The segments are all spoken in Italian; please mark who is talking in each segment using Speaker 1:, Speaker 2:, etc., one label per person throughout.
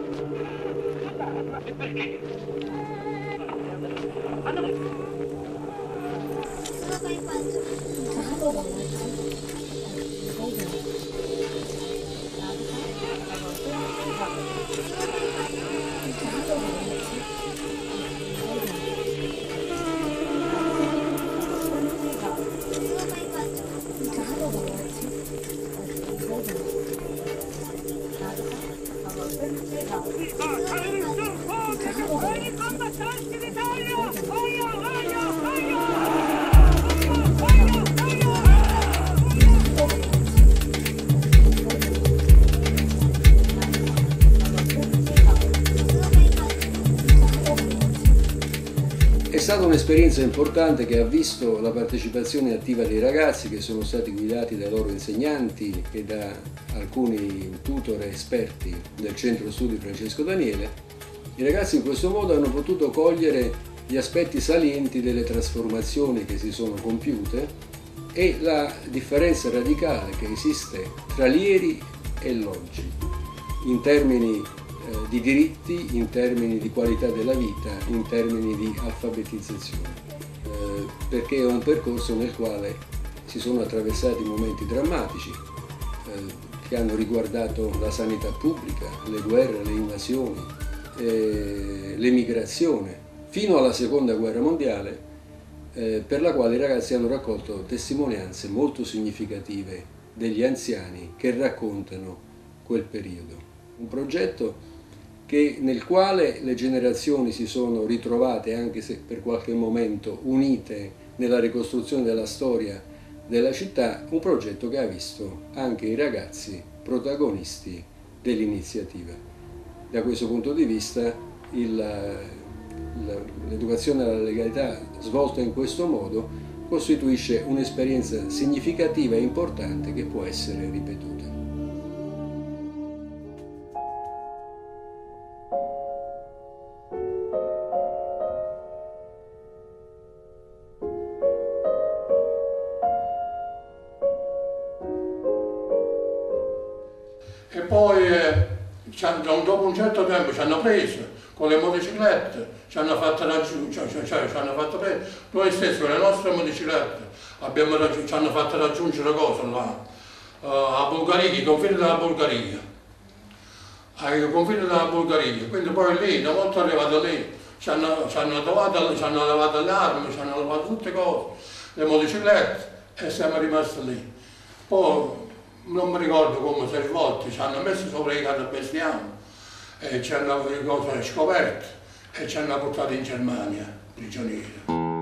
Speaker 1: E perché?
Speaker 2: È stata un'esperienza importante che ha visto la partecipazione attiva dei ragazzi che sono stati guidati dai loro insegnanti e da alcuni tutor esperti del centro studi Francesco Daniele. I ragazzi in questo modo hanno potuto cogliere gli aspetti salienti delle trasformazioni che si sono compiute e la differenza radicale che esiste tra l'ieri e l'oggi, in termini di diritti, in termini di qualità della vita, in termini di alfabetizzazione, perché è un percorso nel quale si sono attraversati momenti drammatici che hanno riguardato la sanità pubblica, le guerre, le invasioni, l'emigrazione, fino alla Seconda Guerra Mondiale, per la quale i ragazzi hanno raccolto testimonianze molto significative degli anziani che raccontano quel periodo. Un progetto nel quale le generazioni si sono ritrovate, anche se per qualche momento unite nella ricostruzione della storia della città, un progetto che ha visto anche i ragazzi protagonisti dell'iniziativa. Da questo punto di vista l'educazione alla legalità svolta in questo modo costituisce un'esperienza significativa e importante che può essere ripetuta.
Speaker 3: E poi dopo un certo tempo ci hanno preso con le motociclette, ci hanno fatto prendere, noi stessi con le nostre motociclette ci hanno fatto raggiungere cosa là, a Bulgaria, i confini della Bulgaria, ai confini della Bulgaria, quindi poi lì, una volta arrivato lì, ci hanno levato le armi, ci hanno levato tutte cose, le motociclette e siamo rimasti lì. Poi, non mi ricordo come si è svolto, ci hanno messo sopra i carri bestiame e ci hanno scoperto e ci hanno portato in Germania, prigionieri.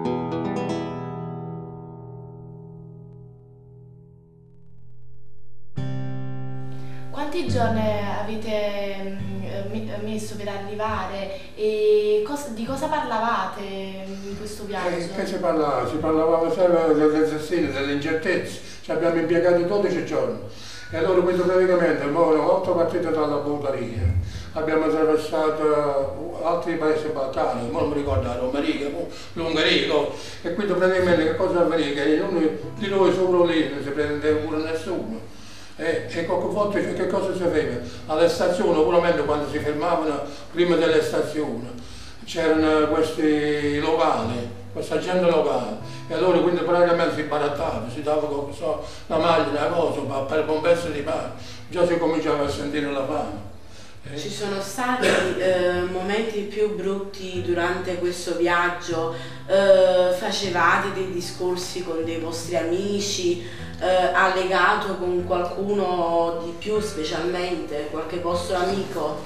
Speaker 4: Quanti giorni avete messo per arrivare e di cosa parlavate in questo viaggio?
Speaker 3: Che si parlava? Si parlava sempre delle incertezze. Ci abbiamo impiegato 12 giorni e allora quindi praticamente una volta partito dalla Bulgaria abbiamo attraversato altri paesi balcani, non mi ricordo la Romania, l'Ungheria, e quindi praticamente che cosa avveniva? Che di noi sopra lì non si prendeva pure nessuno. E qualche volta che cosa si faceva? Alle stazioni, puramente quando si fermavano prima delle stazioni, c'erano questi locali, questa gente locale, e allora quindi praticamente si barattava, si dava una maglia, una cosa per un pezzo di pane, già si cominciava a sentire la fame.
Speaker 5: Ci sono stati momenti più brutti durante questo viaggio? Facevate dei discorsi con dei vostri amici? Ha legato con qualcuno di più specialmente, qualche vostro amico?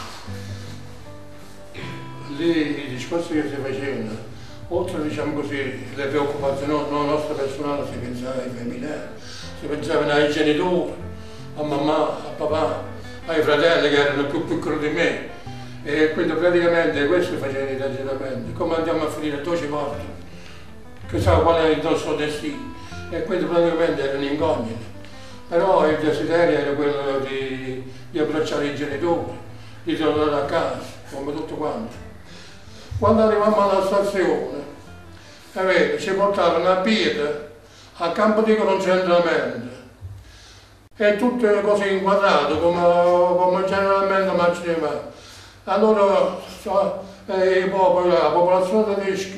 Speaker 3: Lì i discorsi che si facevano, oltre diciamo così, le preoccupazioni nostre personali, si pensava ai familiari, si pensavano ai genitori, a mamma, a papà, ai fratelli che erano più piccoli di me, e quindi praticamente questo facevano i ragionamenti, come andiamo a finire 12 volte, chissà qual è il nostro destino, e quindi praticamente erano incogniti, però il desiderio era quello di abbracciare i genitori, di tornare a casa, come tutto quanto. Quando arrivammo alla stazione, ci portavano a piedi al campo di concentramento, e tutte le cose inquadrate come generalmente immaginavamo. Allora, poi la popolazione tedesca,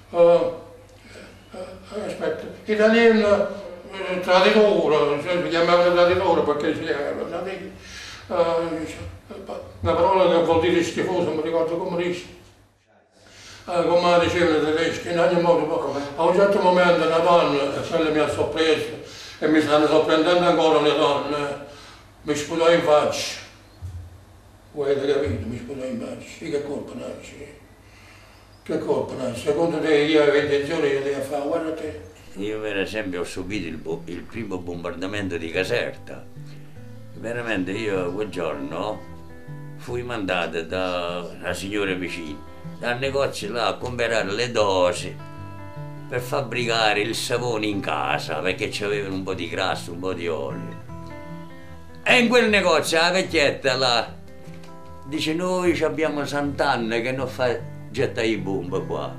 Speaker 3: aspetta, italiano traditore, si chiamava traditore perché una parola che vuol dire schifoso, non mi ricordo come dice. Come dicevano i tedeschi, in ogni modo, a un certo momento una donna, e quella mi ha sorpreso, e mi stanno sorprendendo ancora le donne, mi sputò in faccia. Voi avete capito? Mi sputò in faccia. Che colpa nasce? Che colpa nasce? Secondo te io avevo intenzione di fare, guarda te.
Speaker 1: Io per esempio ho subito il primo bombardamento di Caserta. Veramente io quel giorno fui mandato da signora vicina dal negozio là a comprare le dosi per fabbricare il sapone in casa perché c'avevano un po' di grasso, un po' di olio. E in quel negozio la vecchietta là dice: noi abbiamo Sant'Anna che non fa gettare i bombe qua.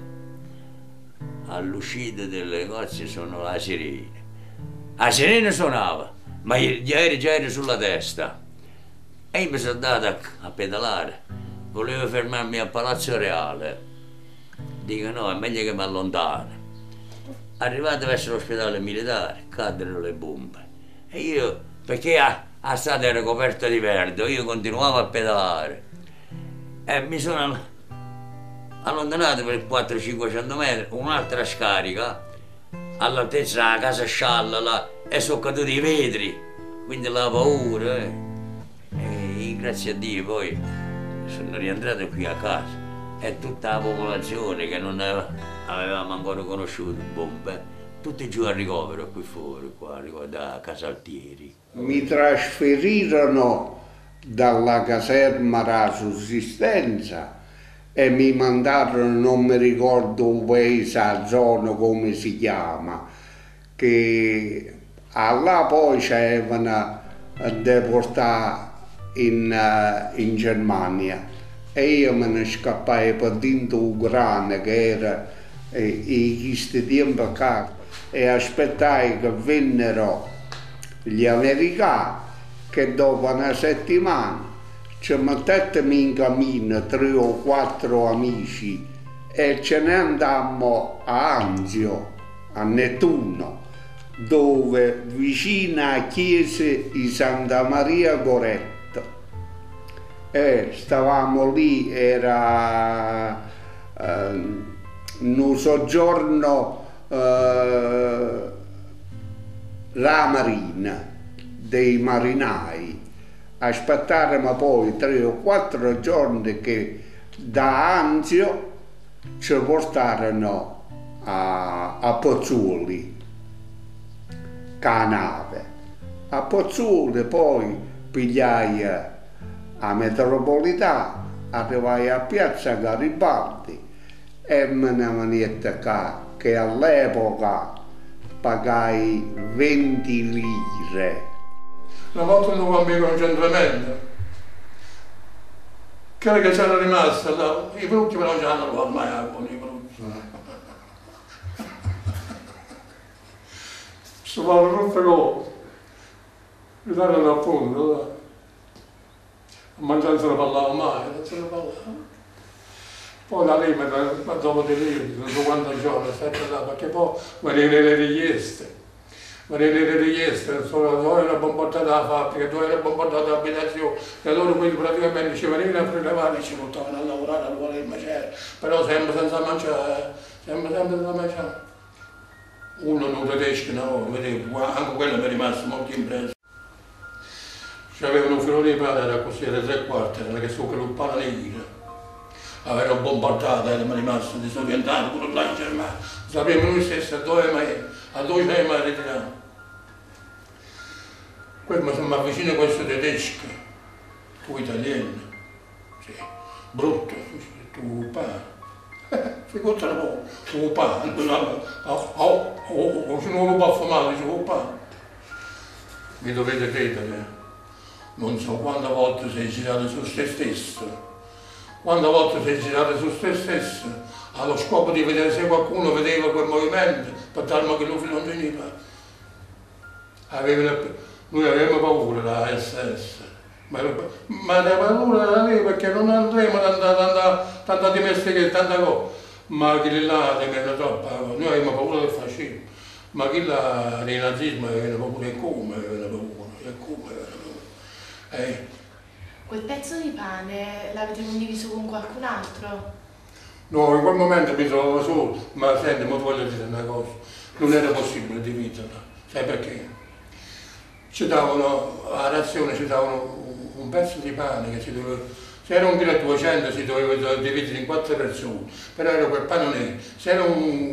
Speaker 1: All'uscita del negozio sono la sirena. La sirena suonava, ma gli aerei già erano sulla testa. E io mi sono dato a pedalare. Volevo fermarmi a Palazzo Reale. Dico no, è meglio che mi allontano. Arrivato verso l'ospedale militare, caddero le bombe. E io, perché la strada era coperta di verde, io continuavo a pedalare. E mi sono allontanato per 400-500 metri, un'altra scarica, all'altezza della casa Scialla, là, e sono caduti i vetri. Quindi la paura. E grazie a Dio poi sono rientrato qui a casa e tutta la popolazione che non avevamo ancora conosciuto bombe, tutti giù al ricovero qui fuori, qua da Casaltieri.
Speaker 6: Mi trasferirono dalla caserma della sussistenza e mi mandarono, non mi ricordo un paese, a zona come si chiama, che là poi ci avevano deportato in Germania e io me ne scappai per dentro Ucraina che era in questo tempo qua e aspettai che vennero gli americani che dopo una settimana ci mettemmo in cammino 3 o 4 amici e ce ne andammo a Anzio, a Nettuno, dove vicino a chiesa di Santa Maria Goretti. Stavamo lì, era un soggiorno la marina, dei marinai. Aspettaremo poi 3 o 4 giorni che da Anzio ci portarono a Pozzuoli, Canave. A Pozzuoli poi pigliai a metropolitana, arrivai a piazza Garibaldi e me ne veniette qua che all'epoca pagai 20 lire.
Speaker 3: Una volta non avevo un concentramento, quelli che c'erano rimasti là, i brutti però già non ormai con i brutti. Stavano tutte cose, mi danno appunto là. Ma non se ne parlava mai, non se ne parlava. Poi da lì, dopo di lì, dopo quanti giorni, là, perché poi venivano le richieste. Dove era bombardata la fabbrica, dove era bombardata l'abitazione, e loro quindi praticamente ci venivano a prelevare e ci portavano a lavorare al cuore del macello, però sempre senza mangiare, sempre senza mangiare. Uno non tedesco, no, vedevo, anche quello mi è rimasto molto impresso. C'avevano un filo di pane, era così, era 3/4, era che su che lo pane lì. Avevano bombardato, eravamo rimasti disorientati pure là in Germania. Sappiamo noi stessi a dove ci mai ritirato. Poi mi sono avvicinato a questo tedesco, tu italiano, sì, brutto, tu pane. Figurati un po', tu pane, se non lo può fumare, dice tu pane. Mi dovete credere. Non so quante volte sei girato su te stesso, quante volte sei girato su te stesso, allo scopo di vedere se qualcuno vedeva quel movimento, per darmi che lui non veniva. Noi avevamo paura della SS, Ma da paura da lì perché non andremo tanta dimestichezza, tanta cosa. Ma chi là era troppo, noi avevamo paura del fascismo, ma chi là del nazismo aveva paura e come aveva paura,
Speaker 4: Quel pezzo di pane l'avete condiviso con qualcun altro?
Speaker 3: No, in quel momento mi trovavo solo, ma senti, ma ti voglio dire una cosa, non era possibile dividerla, sai perché? Ci davano, alla razione ci davano un pezzo di pane che si doveva, se era 1,2 kg si doveva dividere in 4 persone, però era quel pane nero, se era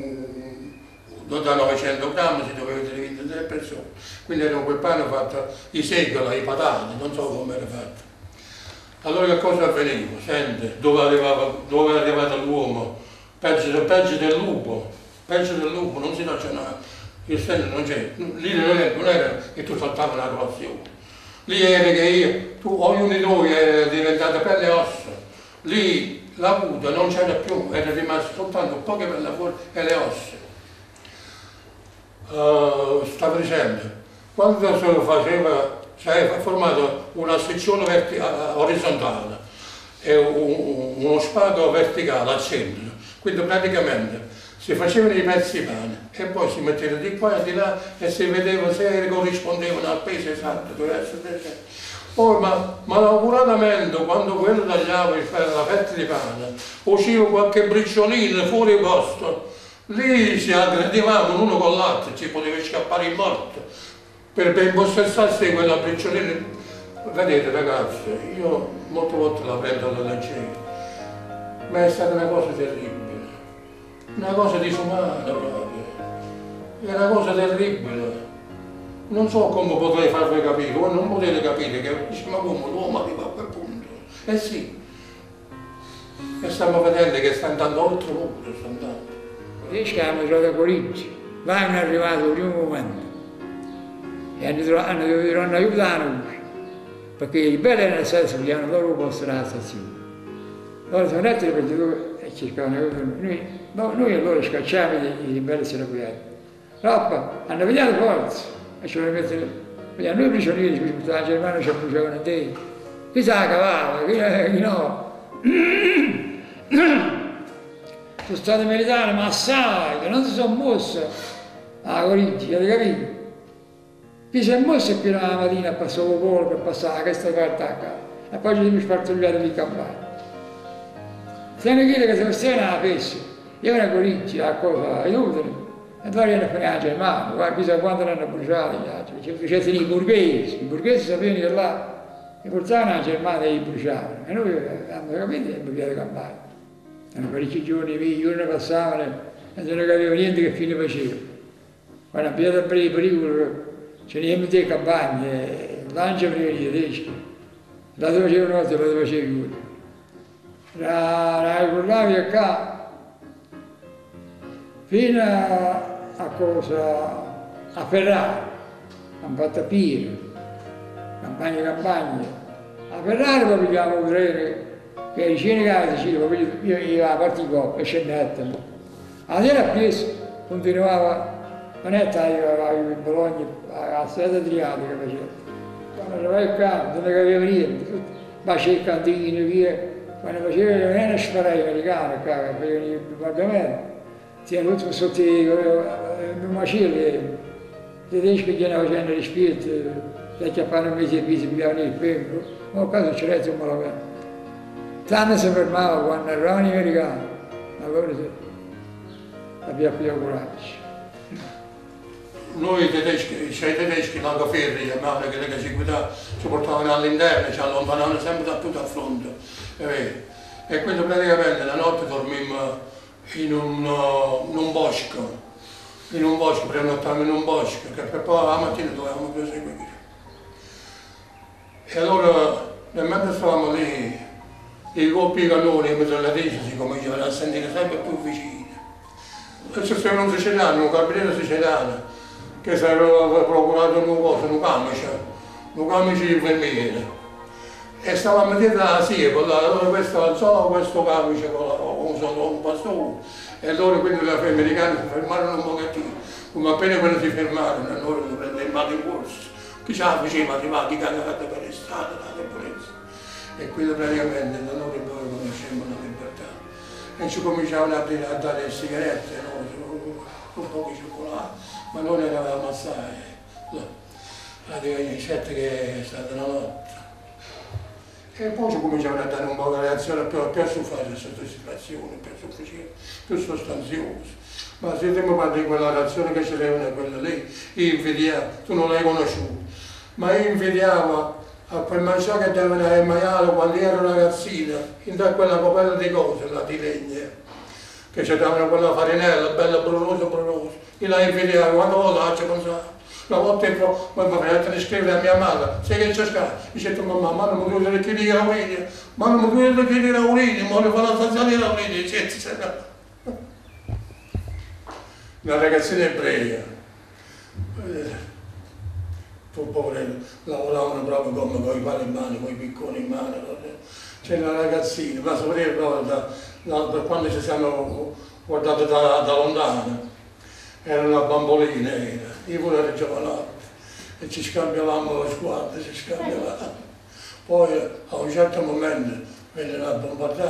Speaker 3: da 900 grammi si doveva dividere in 3 persone, quindi era quel pane fatto di segola, di patate, non so come era fatto. Allora che cosa avveniva? Senti, dove è arrivato l'uomo? Peggio del lupo, non si ragionava. Il senso non c'è, lì non era che tu saltavi una colazione. Lì era che ognuno di noi era diventato pelle e ossa. Lì la puta non c'era più, era rimasto soltanto poche pelle fuori e le ossa. Stavo dicendo, quando si faceva, si è formato una sezione orizzontale e uno spago verticale al centro, quindi praticamente si facevano i pezzi di pane e poi si mettevano di qua e di là e si vedeva se corrispondevano al peso esatto, doveva essere. Poi, ma lavoratamente, quando quello tagliava la fetta di pane, usciva qualche briciolino fuori posto, lì ci aggredivamo uno con l'altro, ci poteva scappare in morte per impossessarsi di quella briciolina. Vedete ragazzi, io molte volte la prendo alla leggera, ma è stata una cosa terribile. Una cosa disumana proprio, è una cosa terribile. Non so come potrei farvi capire, voi non potete capire che dice, ma come l'uomo arriva a quel punto? Eh sì, e stiamo vedendo che sta andando oltre pure, sta andando.
Speaker 7: Io abbiamo giocato a Corinzi, là è arrivato il primo momento e hanno dovuto aiutare perché i belli erano stati studiando loro posto nella stazione. Loro sono andati per due e cercavano noi allora scacciamo i ribelli serapiati. Roppa, hanno pigliato forza e ce lo mettono. Noi prigionieri, qui tutta la Germania ci bruciavano a te. Chi sa cavava, chi no. Sono stati militari, ma assai, che non si sono mossi a Corinzi, avete capito? Chi si è mosso fino alla mattina a passare il volo per passare a questa parte a casa e poi ci siamo spartogliati di campagna. Se ne chiede che se fosse una pesce, io ero a Corinzi, a cosa, aiutano, e poi viene a fare la Germania, chissà quando l'hanno bruciato gli altri, c'erano i borghesi sapevano che là, che portavano la Germania e li bruciavano, e noi abbiamo capito e abbiamo via di campagna. Erano parecchi giorni, i giorni passavano e non capivo niente che fine faceva. Quando abbiamo piato il pericolo, ce ne metteva in campagne, lancia prima di tedeschi, la dove faceva una volta, la dove faceva chiudere. La ricordavi a qua, fino a Ferrara, hanno fatto a Piero, campagne. A Ferrara poi pigliavamo un treno, che vicino a casa Sicilia, poi io a parte di coppa e scendette. La sera a Piesa continuava, non è che arrivava in Bologna, alla strada Triade che faceva. Quando arrivava il campo, non capiva niente, bacia il cantino, via. Quando faceva non era sparai americano, che facevano i bombardamenti, c'erano tutti sotto i macelli, i tedeschi che gliene facevano rispetto, se acchiappavano i servizi, pigliavano il pembro, ma a caso c'era un malavento. Tanto si fermava quando arrivavano gli americani, allora abbiamo più coraggio.
Speaker 3: Noi tedeschi, cioè i tedeschi, l'Angoferri, chiamavano che ci guidavano, ci portavano all'interno, ci allontanavano sempre da tutto a fronte. E quindi praticamente la notte dormimmo in un bosco, prenottavamo in un bosco, che per poi la mattina dovevamo proseguire. E allora, mentre stavamo lì, i colpi di cannone e le mitragliatrici si cominciavano a sentire sempre più vicini. E c'era un siciliano, un carabiniere siciliano, che si aveva procurato un camice di infermiere. E stavamo dietro alla siepe, allora questo alzò questo camice con un bastone. E allora quindi gli americani si fermarono un pochettino. Come appena quelli si fermarono, allora lo prendevamo in corso, che ce la faceva arrivare di cagate per le strade, la debolezza. E quindi praticamente da noi poi conoscemmo la libertà. E ci cominciavano a dare le sigarette, no? Un po' di cioccolato, ma noi ne avevamo assai. Praticamente certo che è stata una lotta. E poi ci cominciavano a dare un po' di reazione più suffragiosa questa situazione, più sufficiente, più sostanziosa. Ma se te mi parli di quella reazione che c'era quella lì, io invidiavo, tu non l'hai conosciuta, ma io invidiavo a quel mangiare che davano ai maiali quando ero ragazzina, in quella copella di cose, là di legna, che ci davano quella farinella, bella brunosa, io la invidiavo, quando volta ci pensavo. Una volta mi faceva scrivere a mia madre, sai che c'è scritto? Dice, mamma, ma non mi chiudere chi di Laurini, ma non mi chiudere chi di Laurini, ma non fa la stazione di Laurini, una ragazzina ebrea, poverello, lavoravano proprio come con i pali in mano, con i picconi in mano, c'è una ragazzina, ma soprattutto per quando ci siamo guardati da lontano, era una bambolina, io pure ero giovanotto e ci scambiavamo lo sguardo, ci scambiavamo. Poi a un certo momento vennero a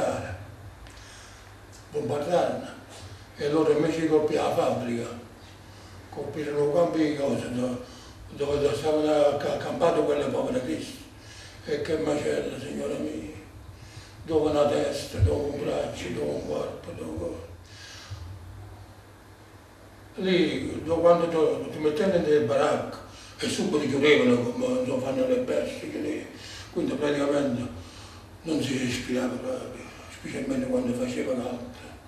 Speaker 3: bombardarla e loro invece di colpire la fabbrica, colpirono un campo di cose dove stavano accampate quelle povere cristi. E che macella, signora mia, dove una testa, dove un braccio, dove un corpo, dove un corpo. Lì, quando ti mettevano nel baracco e subito chiudevano come lo fanno le bestie, quindi praticamente non si respirava proprio, specialmente quando faceva caldo.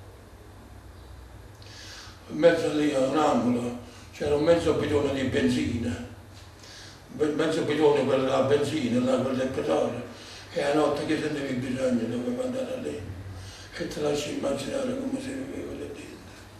Speaker 3: In mezzo lì a un angolo c'era un mezzo bidone di benzina, mezzo bidone quello della benzina, quello del petrolio, e a notte che sentivi bisogno dovevo andare lì e te lasci immaginare come si viveva lì dentro.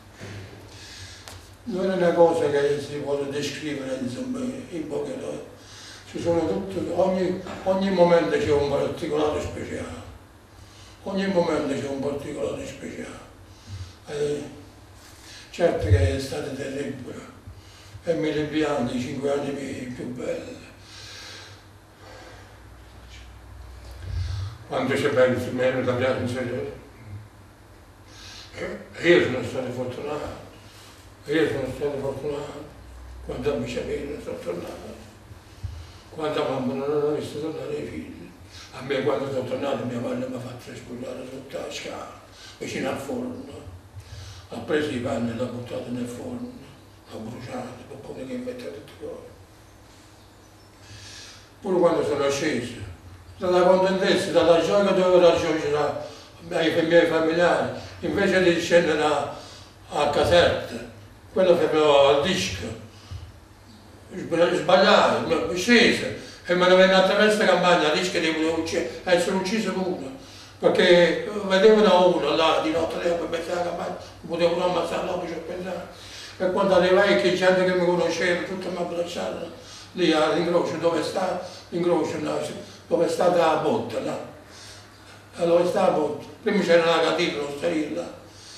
Speaker 3: Non è una cosa che si può descrivere insomma, in poche note. Ci sono tutti, ogni momento c'è un particolare speciale. Ogni momento c'è un particolare speciale. Certo che è stato terribile. E mi rimpianto i 5 anni miei più belli. Quando ci penso, mi ero da piangere. Io sono stato fortunato. Io sono stato fortunato, quando amici miei sono tornato, quando mamma non ho visto tornare i figli. A me quando sono tornato mia madre mi ha fatto spugliare sotto la scala, vicino al forno. Ha preso i panni e l'ha buttato nel forno, l'ha bruciato, per poter che mettere tutte cose. Pure quando sono sceso, dalla contentezza, dalla gioia che dovevo raggiungere ai miei familiari, invece di scendere a Caserta, quello fermava al disco, sbagliato, mi scese e me ne venne attraverso la campagna, a disco di essere ucciso uno, perché vedevano uno là di notte per mezzo alla campagna, potevano ammazzare dopo ci ho pensato. E quando arrivai che gente che mi conosceva, tutti mi abbracciarono, lì all'incrocio dove sta, l'incrocio dove è stata la botta, là. Allora sta la botta, prima c'era la catena, lo sterile.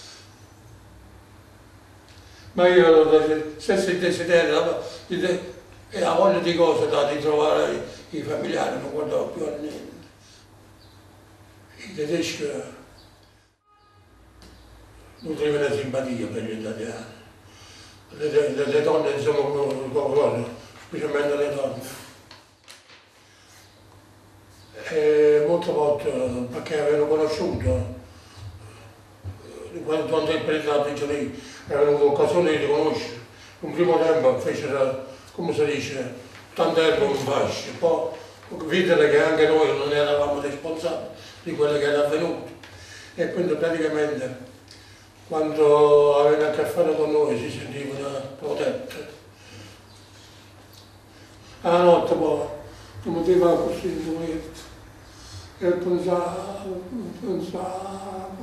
Speaker 3: Ma io stesso il desiderio e la voglia di cose di trovare i familiari, non guardavo più a niente. I tedeschi nutrivano simpatia per gli italiani. Le donne, insomma, specialmente le donne. E molte volte, perché avevano conosciuto, quando il periodo di lì, avevano l'occasione di conoscere. Un primo tempo fecero, come si dice, tant'erba un fascio, poi videro che anche noi non eravamo responsabili di quello che era avvenuto. E quindi praticamente quando avevano a che fare con noi si sentivano protette. La notte poi mi metteva così in un letto e pensavo.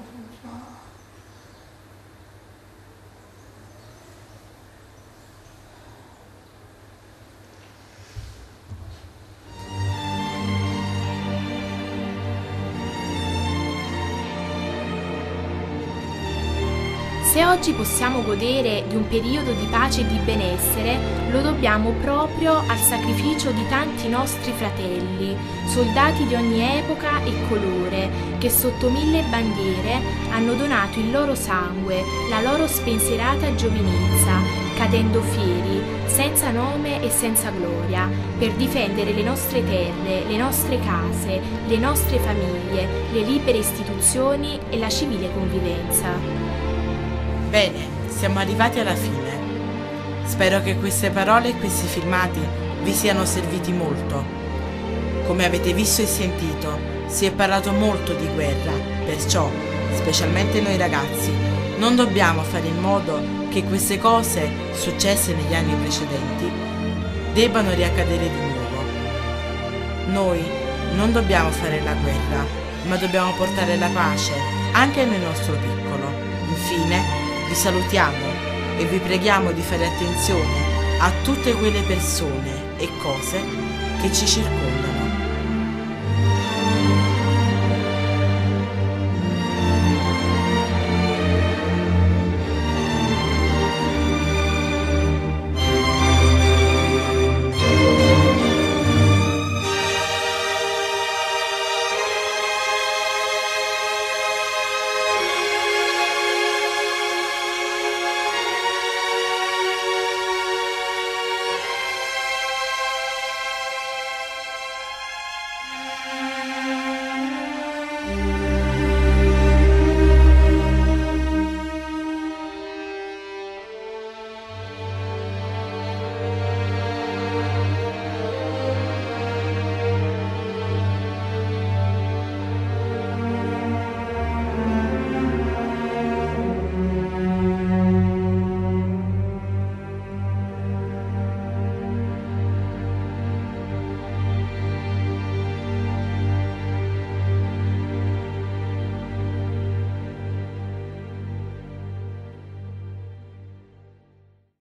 Speaker 4: Se oggi possiamo godere di un periodo di pace e di benessere, lo dobbiamo proprio al sacrificio di tanti nostri fratelli, soldati di ogni epoca e colore, che sotto 1000 bandiere hanno donato il loro sangue, la loro spensierata giovinezza, cadendo fieri, senza nome e senza gloria, per difendere le nostre terre, le nostre case, le nostre famiglie, le libere istituzioni e la civile convivenza.
Speaker 5: Bene, siamo arrivati alla fine. Spero che queste parole e questi filmati vi siano serviti molto. Come avete visto e sentito, si è parlato molto di guerra, perciò, specialmente noi ragazzi, non dobbiamo fare in modo che queste cose, successe negli anni precedenti, debbano riaccadere di nuovo. Noi non dobbiamo fare la guerra, ma dobbiamo portare la pace anche nel nostro piccolo. Infine, vi salutiamo e vi preghiamo di fare attenzione a tutte quelle persone e cose che ci circondano.